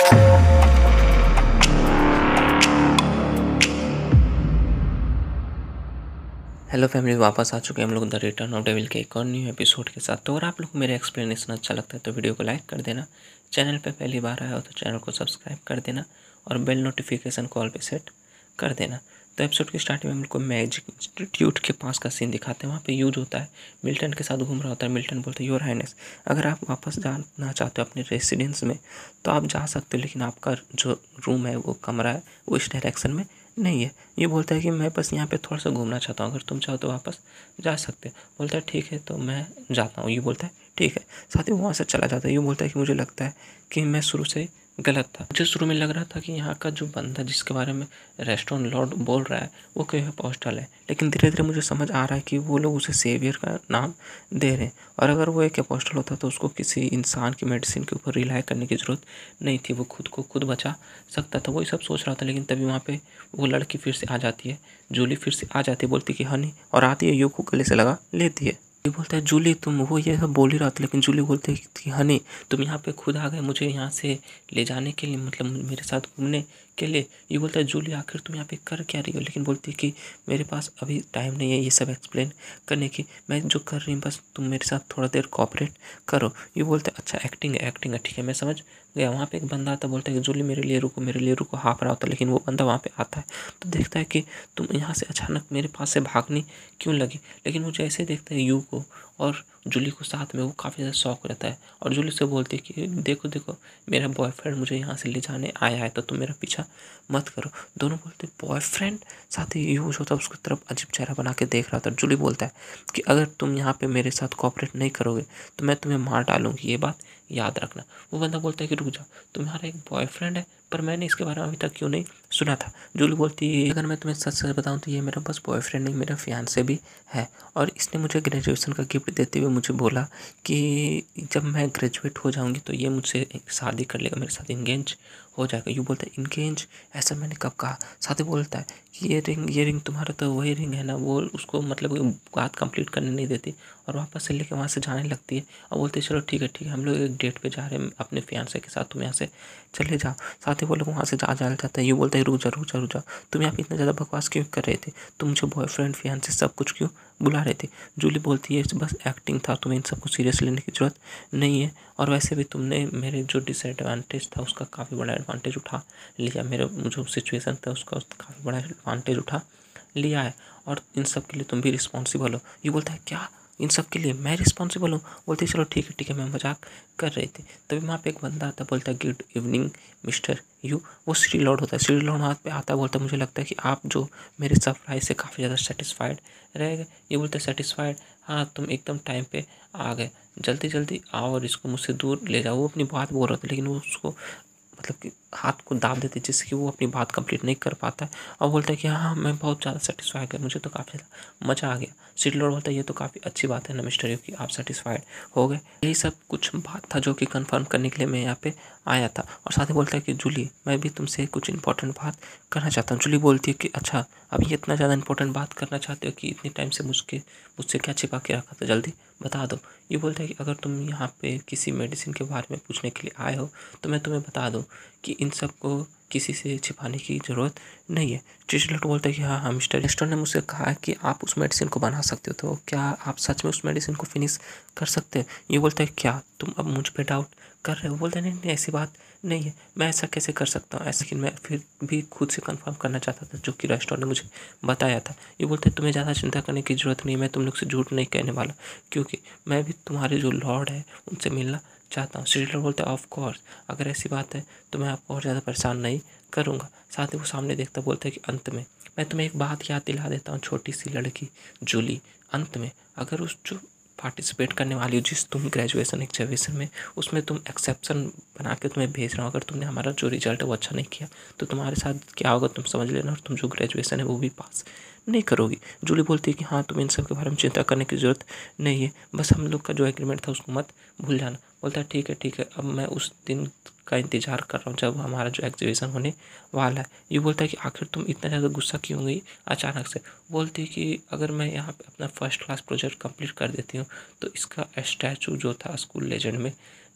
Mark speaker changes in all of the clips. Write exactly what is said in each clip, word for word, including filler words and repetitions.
Speaker 1: Hello family, वापस आ चुके हैं हम लोग द रिटर्न ऑफ डेविल के एक और न्यू एपिसोड के साथ। तो अगर आप लोग को मेरा एक्सप्लेनेशन अच्छा लगता है तो वीडियो को लाइक कर देना, चैनल पे पहली बार आया हो तो चैनल को सब्सक्राइब कर देना और बेल नोटिफिकेशन कॉल पे सेट कर देना। तो एपिसोड की स्टार्टिंग में हम लोग को मैजिक इंस्टीट्यूट के पास का सीन दिखाते हैं। वहाँ पे यूज होता है, मिल्टन के साथ घूम रहा होता है। मिल्टन बोलते हैं योर हाइनेस, अगर आप वापस जाना चाहते हो अपने रेसिडेंस में तो आप जा सकते हो, लेकिन आपका जो रूम है, वो कमरा है, वो इस डायरेक्शन में नहीं है। ये बोलता है कि मैं बस यहाँ पे थोड़ा सा घूमना चाहता हूँ, अगर तुम चाहो तो वापस जा सकते हो। बोलता है ठीक है, तो मैं जाता हूँ। ये बोलता है ठीक है, साथ ही वो वहाँ से चला जाता है। ये बोलता है कि मुझे लगता है कि मैं शुरू से गलत था। मुझे शुरू में लग रहा था कि यहाँ का जो बंदा जिसके बारे में रेस्टोरेंट लॉर्ड बोल रहा है वो कोई अपोस्टल है, लेकिन धीरे धीरे मुझे समझ आ रहा है कि वो लोग उसे सेवियर का नाम दे रहे हैं। और अगर वो एक अपोस्टल होता तो उसको किसी इंसान की मेडिसिन के ऊपर रिलाई करने की ज़रूरत नहीं थी, वो खुद को खुद बचा सकता था। वही सब सोच रहा था, लेकिन तभी वहाँ पे वो लड़की फिर से आ जाती है। जूली फिर से आ जाती है, बोलती कि हनी, और आती है, यू को गले से लगा लेती है। ये बोलता है जूली तुम, वो ये सब बोल ही रहा था, लेकिन जूली बोलती है कि हनी तुम यहाँ पे खुद आ गए मुझे यहाँ से ले जाने के लिए, मतलब मेरे साथ घूमने के लिए। ये बोलता है जूली आखिर तुम यहाँ पे कर क्या रही हो, लेकिन बोलती है कि मेरे पास अभी टाइम नहीं है ये सब एक्सप्लेन करने की, मैं जो कर रही हूँ बस तुम मेरे साथ थोड़ा देर कोऑपरेट करो। ये बोलते हैं अच्छा एक्टिंग है, एक्टिंग है, ठीक है मैं समझ गया। वहाँ पे एक बंदा आता, बोलता है कि जूली मेरे लिए रुको, मेरे लिए रुको, हाँफ रहा होता है। लेकिन वो बंदा वहाँ पे आता है तो देखता है कि तुम यहाँ से अचानक मेरे पास से भागनी क्यों लगी। लेकिन वो जैसे देखता है यू को और जूली को साथ में, वो काफ़ी ज़्यादा शौक रहता है और जूली से बोलती है कि देखो देखो मेरा बॉयफ्रेंड मुझे यहाँ से ले जाने आया है, तो तुम मेरा पीछा मत करो। दोनों बोलते बॉयफ्रेंड, साथ ही यू जो था उसकी तरफ अजीब चेहरा बना के देख रहा था। जूली बोलता है कि अगर तुम यहाँ पे मेरे साथ कोऑपरेट नहीं करोगे तो मैं तुम्हें मार डालूंगी, ये बात याद रखना। वो बंदा बोलता है कि रुक जाओ, तुम्हारा एक बॉयफ्रेंड है, पर मैंने इसके बारे में अभी तक क्यों नहीं सुना था। जूली बोलती है अगर मैं तुम्हें सच सच बताऊं तो ये मेरा बस बॉयफ्रेंड नहीं, मेरा फियांसे भी है, और इसने मुझे ग्रेजुएशन का गिफ्ट देते हुए मुझे बोला कि जब मैं ग्रेजुएट हो जाऊंगी तो ये मुझसे शादी कर लेगा, मेरे साथ इंगेज हो जाएगा। यू बोलता है इंगेज, ऐसा मैंने कब कहा। साथ ही बोलता है कि ये रिंग ये रिंग तुम्हारा तो वही रिंग है ना। वो उसको मतलब बात कंप्लीट करने नहीं देती और वापस से लेके वहाँ से जाने लगती है और बोलते चलो ठीक है ठीक है हम लोग एक डेट पे जा रहे हैं अपने फियांसे के साथ, तुम यहाँ से चले जाओ। साथ ही वो लोग वहाँ से जा जा जाता है। ये बोलता है रुक जा रुक जा रुक जा, तुम यहाँ पे इतना ज़्यादा बकवास क्यों कर रहे थे, तुम मुझे बॉयफ्रेंड फियांसे सब कुछ क्यों बुला रहे थे। जूली बोलती है बस एक्टिंग था, तुम्हें इन सबको सीरियस लेने की ज़रूरत नहीं है, और वैसे भी तुमने मेरे जो डिसएडवांटेज था उसका काफ़ी बड़ा एडवांटेज उठा लिया, मेरे जो सिचुएशन था उसका काफ़ी बड़ा एडवांटेज उठा लिया है, और इन सब के लिए तुम भी रिस्पॉन्सिबल हो। ये बोलता है क्या इन सब के लिए मैं रिस्पॉन्सिबल हूँ। बोलते चलो ठीक है ठीक है मैं मजाक कर रही थी। तभी वहाँ पे एक बंदा आता, बोलता है गुड इवनिंग मिस्टर यू। वो श्री लॉर्ड होता है। श्री लॉर्ड हाथ पे आता है, बोलता है मुझे लगता है कि आप जो मेरे सरप्राइज से काफ़ी ज़्यादा सेटिस्फाइड रह गए। ये बोलते हैं सेटिस्फाइड, हाँ तुम एकदम टाइम पे आ गए, जल्दी जल्दी आओ और इसको मुझसे दूर ले जाओ। वो अपनी बात बोल रहा था लेकिन वो उसको मतलब कि हाथ को दाब देते जिससे कि वो अपनी बात कंप्लीट नहीं कर पाता है और बोलता है कि हाँ मैं बहुत ज़्यादा सेटिस्फाइड है, मुझे तो काफ़ी ज़्यादा मज़ा आ गया। सिटी लॉर्ड बोलता है ये तो काफ़ी अच्छी बात है ना मिस्टर यू कि आप सेटिस्फाइड हो गए। यही सब कुछ बात था जो कि कंफर्म करने के लिए मैं यहाँ पे आया था। और साथ ही बोलता है कि जूली मैं भी तुमसे कुछ इंपॉर्टेंट बात करना चाहता हूँ। जूली बोलती है कि अच्छा अभी इतना ज़्यादा इंपॉर्टेंट बात करना चाहते हो कि इतने टाइम से मुझके मुझसे क्या छिपा के रखा था, जल्दी बता दो। ये बोलता है कि अगर तुम यहाँ पे किसी मेडिसिन के बारे में पूछने के लिए आए हो तो मैं तुम्हें बता दूँ कि इन सब को किसी से छिपाने की ज़रूरत नहीं है। ट्रिशलट बोलता है कि हाँ हाँ मिस्टर एस्टर ने मुझसे कहा कि आप उस मेडिसिन को बना सकते हो, तो क्या आप सच में उस मेडिसिन को फिनिश कर सकते हो। ये बोलता है क्या तुम अब मुझ पे डाउट कर रहे हो। बोलता है नहीं नहीं ऐसी बात नहीं है, मैं ऐसा कैसे कर सकता हूँ ऐसा, कि मैं फिर भी खुद से कंफर्म करना चाहता था जो कि रेस्टोरेंट ने मुझे बताया था। ये बोलते हैं तुम्हें ज़्यादा चिंता करने की ज़रूरत नहीं है, मैं तुम लोग से झूठ नहीं कहने वाला, क्योंकि मैं भी तुम्हारे जो लॉर्ड है उनसे मिलना चाहता हूँ। श्रीलर बोलता है ऑफ कोर्स अगर ऐसी बात है तो मैं आपको और ज़्यादा परेशान नहीं करूँगा। साथ ही वो सामने देखता बोलता है कि अंत में मैं तुम्हें एक बात याद दिला देता हूँ, छोटी सी लड़की जूली, अंत में अगर उस जो पार्टिसिपेट करने वाली हो जिस तुम ग्रेजुएशन एग्जामिनेशन में, उसमें तुम एक्सेप्शन बना के तुम्हें भेज रहा हूँ, अगर तुमने हमारा जो रिजल्ट है वो अच्छा नहीं किया तो तुम्हारे साथ क्या होगा तुम समझ लेना, और तुम जो ग्रेजुएशन है वो भी पास नहीं करोगी। जूली बोलती है कि हाँ तुम इन सब के बारे में चिंता करने की ज़रूरत नहीं है, बस हम लोग का जो एग्रीमेंट था उसको मत भूल जाना। बोलता है ठीक है ठीक है अब मैं उस दिन का इंतज़ार कर रहा हूँ जब हमारा जो एग्जीबिशन होने वाला है। ये बोलता है कि आखिर तुम इतना ज़्यादा गुस्सा क्यों गई अचानक से। बोलती है कि अगर मैं यहाँ पे अपना फर्स्ट क्लास प्रोजेक्ट कंप्लीट कर देती हूँ तो इसका स्टैचू जो था स्कूल लेजेंड में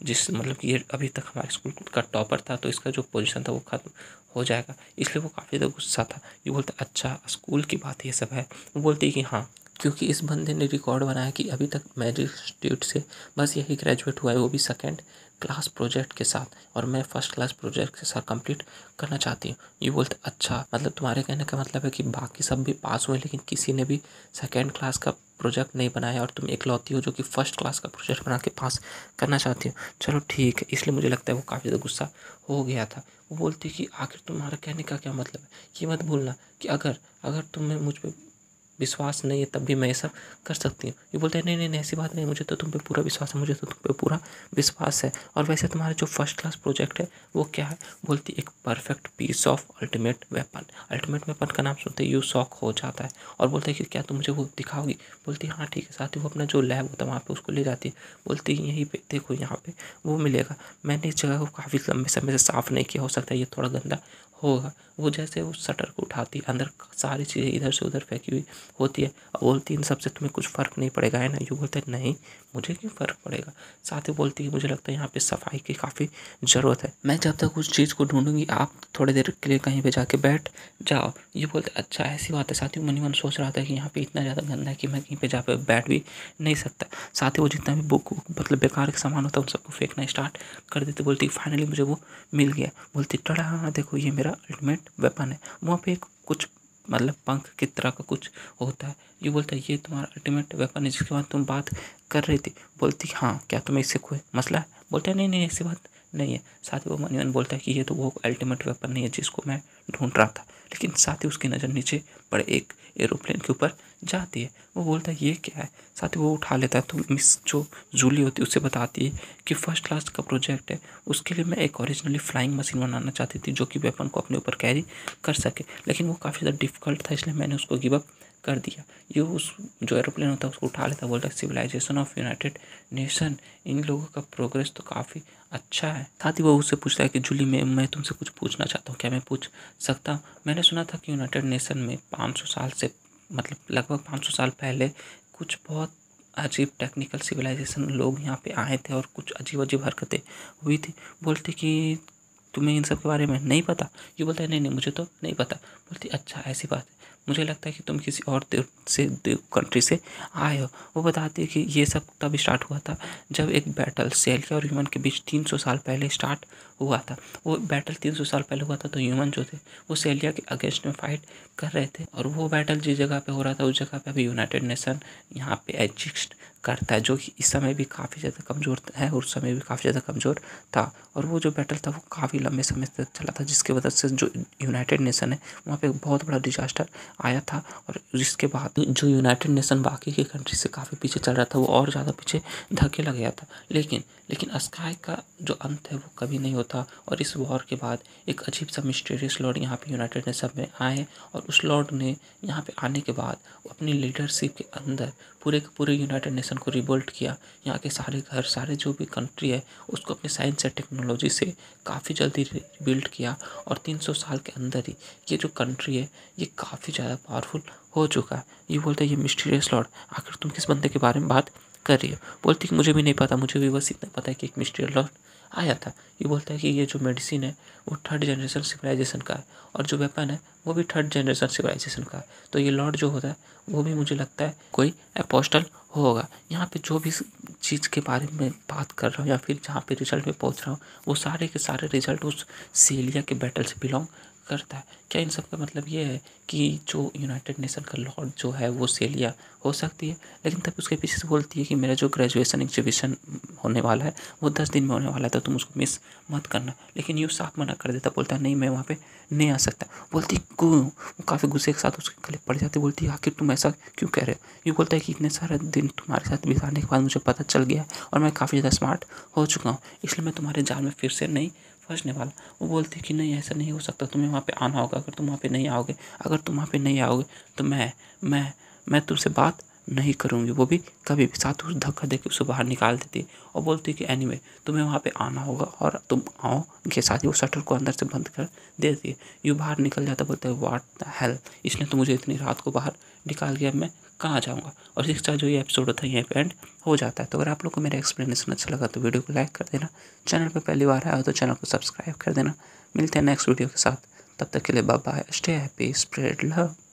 Speaker 1: जिस मतलब कि ये अभी तक हमारे स्कूल का टॉपर था, तो इसका जो पोजीशन था वो खत्म हो जाएगा। इसलिए वो काफ़ी ज़्यादा गुस्सा था। ये बोलता अच्छा स्कूल की बात ये सब है। वो बोलती है कि हाँ, क्योंकि इस बंदे ने रिकॉर्ड बनाया कि अभी तक मैजिक इंस्टीट्यूट से बस यही ग्रेजुएट हुआ है, वो भी सेकेंड क्लास प्रोजेक्ट के साथ, और मैं फर्स्ट क्लास प्रोजेक्ट के साथ कंप्लीट करना चाहती हूँ। ये बोलते अच्छा, मतलब तुम्हारे कहने का मतलब है कि बाकी सब भी पास हुए लेकिन किसी ने भी सेकेंड क्लास का प्रोजेक्ट नहीं बनाया और तुम इकलौती हो जो कि फर्स्ट क्लास का प्रोजेक्ट बना के पास करना चाहती हो। चलो ठीक है। इसलिए मुझे लगता है वो काफ़ी ज़्यादा गुस्सा हो गया था। वो बोलती कि आखिर तुम्हारा कहने का क्या मतलब है, ये मत भूलना कि अगर अगर तुम्हें मुझ पर विश्वास नहीं है तब भी मैं ये सब कर सकती हूँ। ये बोलते हैं नहीं नहीं नहीं ऐसी बात नहीं, मुझे तो तुम पे पूरा विश्वास है, मुझे तो तुम पे पूरा विश्वास है। और वैसे तुम्हारा जो फर्स्ट क्लास प्रोजेक्ट है वो क्या है? बोलती एक perfect piece of ultimate weapon. Ultimate weapon का नाम सुनते ही यू शॉक हो जाता है और बोलते है कि क्या तुम मुझे वो दिखाओगी? बोलती है हाँ ठीक है। साथ ही वो अपना जो लैब होता है वहाँ पे उसको ले जाती है। बोलती है यहीं पे देखो, यहाँ पे वो मिलेगा। मैंने इस जगह को काफ़ी लंबे समय से साफ़ नहीं किया, हो सकता है ये थोड़ा गंदा होगा। वो जैसे उस शटर को उठाती है, अंदर सारी चीज़ें इधर से उधर फेंकी हुई होती है और बोलती है इन सबसे तुम्हें कुछ फ़र्क नहीं पड़ेगा है ना? यूँ बोलते हैं नहीं, मुझे क्यों फ़र्क पड़ेगा। साथ ही बोलती है मुझे लगता है यहाँ पे सफाई की काफ़ी ज़रूरत है, मैं जब तक उस चीज़ को ढूंढूंगी आप थोड़ी देर के लिए कहीं पे जाके बैठ जाओ। ये बोलते अच्छा ऐसी बात है। साथ ही मन ही मन सोच रहा था कि यहाँ पे इतना ज़्यादा गंदा है कि मैं कहीं पे जा पे बैठ भी नहीं सकता। साथ ही वो जितना भी बुक मतलब बेकार का सामान होता है उन सबको फेंकना स्टार्ट कर देते। बोलती फाइनली मुझे वो मिल गया। बोलती टड़ा हाँ देखो ये मेरा अल्टीमेट वेपन है। वहाँ पे एक कुछ मतलब पंख की तरह का कुछ होता है। ये बोलता है ये तुम्हारा अल्टीमेट वेपन है जिसके बाद तुम बात कर रही थी। बोलती हाँ क्या तुम्हें इससे कोई मसला है? बोलता है नहीं नहीं ऐसी बात नहीं है। साथ ही वो मन ही मन बोलता है कि ये तो वो अल्टीमेट वेपन नहीं है जिसको मैं ढूंढ रहा था। लेकिन साथ ही उसकी नज़र नीचे बड़े एक एरोप्लेन के ऊपर जाती है। वो बोलता है ये क्या है? साथ ही वो उठा लेता है। तो मिस जो जूली होती है उससे बताती है कि फर्स्ट क्लास का प्रोजेक्ट है, उसके लिए मैं एक ओरिजिनली फ्लाइंग मशीन बनाना चाहती थी जो कि वेपन को अपने ऊपर कैरी कर सके, लेकिन वो काफ़ी ज़्यादा डिफिकल्ट था इसलिए मैंने उसको गिव अप कर दिया। ये उस जो एरोप्लेन होता है उसको उठा लेता है। बोलता है सिविलाइजेशन ऑफ यूनाइटेड नेशन, इन लोगों का प्रोग्रेस तो काफ़ी अच्छा है। साथ ही वो उससे पूछता है कि जूली मैं मैं तुमसे कुछ पूछना चाहता हूँ, क्या मैं पूछ सकता हूँ? मैंने सुना था कि यूनाइटेड नेशन में पाँच सौ साल से मतलब लगभग पाँच सौ साल पहले कुछ बहुत अजीब टेक्निकल सिविलाइजेशन लोग यहाँ पे आए थे और कुछ अजीब अजीब हरकतें हुई थी। बोलते कि तुम्हें इन सब के बारे में नहीं पता? ये बोलता है नहीं नहीं मुझे तो नहीं पता। बोलती अच्छा ऐसी बात है, मुझे लगता है कि तुम किसी और देव से देव कंट्री से आए हो। वो बताती है कि ये सब तब स्टार्ट हुआ था जब एक बैटल सेलिया और ह्यूमन के बीच तीन सौ साल पहले स्टार्ट हुआ था। वो बैटल तीन सौ साल पहले हुआ था तो ह्यूमन जो थे वो सेलिया के अगेंस्ट में फाइट कर रहे थे और वो बैटल जिस जगह पे हो रहा था उस जगह पे अभी यूनाइटेड नेशन यहाँ पे एग्जिस्ट करता है, जो कि इस समय भी काफ़ी ज़्यादा कमज़ोर है और उस समय भी काफ़ी ज़्यादा कमज़ोर था। और वो जो बैटल था वो काफ़ी लंबे समय तक चला था जिसकी वजह से जो यूनाइटेड नेशन है वहाँ पे बहुत बड़ा डिजास्टर आया था और जिसके बाद जो यूनाइटेड नेशन बाकी की कंट्री से काफ़ी पीछे चल रहा था वो और ज़्यादा पीछे धकेला गया था। लेकिन लेकिन स्काई का जो अंत है वो कभी नहीं होता और इस वॉर के बाद एक अजीब सा मिस्टीरियस लॉर्ड यहाँ पे यूनाइटेड नेशन में आए और उस लॉर्ड ने यहाँ पे आने के बाद अपनी लीडरशिप के अंदर पूरे के पूरे यूनाइटेड नेशन को रिवोल्ट किया। यहाँ के सारे घर सारे जो भी कंट्री है उसको अपने साइंस और टेक्नोलॉजी से काफ़ी जल्दी रिबिल्ड किया और तीन सौ साल के अंदर ही ये जो कंट्री है ये काफ़ी ज़्यादा पावरफुल हो चुका है। ये बोलता है ये मिस्टीरियस लॉर्ड आखिर तुम किस बंदे के बारे में बात कर रही हो? बोलती कि मुझे भी नहीं पता, मुझे भी बस इतना पता है कि एक मिस्टीरियस लॉर्ड आया था। ये बोलता है कि ये जो मेडिसिन है वो थर्ड जनरेशन सिविलाइजेशन का है और जो वेपन है वो भी थर्ड जनरेशन सिविलाइजेशन का है। तो ये लॉर्ड जो होता है वो भी मुझे लगता है कोई अपोस्टल होगा। यहाँ पे जो भी चीज़ के बारे में बात कर रहा हूँ या फिर जहाँ पे रिजल्ट पे पहुँच रहा हूँ वो सारे के सारे रिजल्ट उस सेलिया के बैटल से बिलोंग करता है। क्या इन सब का मतलब ये है कि जो यूनाइटेड नेशन का लॉर्ड जो है वो सेलिया हो सकती है? लेकिन तब उसके पीछे से बोलती है कि मेरा जो ग्रेजुएशन एग्जीबिशन होने वाला है वो दस दिन में होने वाला है तो तुम उसको मिस मत करना। लेकिन यूँ साफ मना कर देता, बोलता है नहीं मैं वहाँ पे नहीं आ सकता। बोलती क्यों? वो काफ़ी गुस्से के साथ उसके गले पड़ जाती। बोलती है आखिर तुम ऐसा क्यों कह रहे हो? ये बोलता है कि इतने सारे दिन तुम्हारे साथ बिताने के बाद मुझे पता चल गया और मैं काफ़ी ज़्यादा स्मार्ट हो चुका हूँ, इसलिए मैं तुम्हारे जाल में फिर से नहीं फंसने वाला। वो बोलती कि नहीं ऐसा नहीं हो सकता, तुम्हें वहाँ पे आना होगा। अगर तुम वहाँ पे नहीं आओगे अगर तुम वहाँ पे नहीं आओगे तो मैं मैं मैं तुमसे बात नहीं करूँगी, वो भी कभी भी। साथ उस धक्का देके उसे बाहर निकाल देती और बोलती कि एनीवे तुम्हें वहाँ पे आना होगा और तुम आओ के साथ ही वो शटर को अंदर से बंद कर देती है। यूँ बाहर निकल जाता, बोलता है व्हाट द हेल, इसने तो मुझे इतनी रात को बाहर निकाल दिया, मैं कहाँ जाऊँगा। और इसी के साथ जो ये एपिसोड होता है यहीं पे एंड हो जाता है। तो अगर आप लोग को मेरा एक्सप्लेनेशन अच्छा लगा तो वीडियो को लाइक कर देना, चैनल पे पहली बार आया हो तो चैनल को सब्सक्राइब कर देना। मिलते हैं नेक्स्ट वीडियो के साथ, तब तक के लिए bye bye, stay happy, spread love.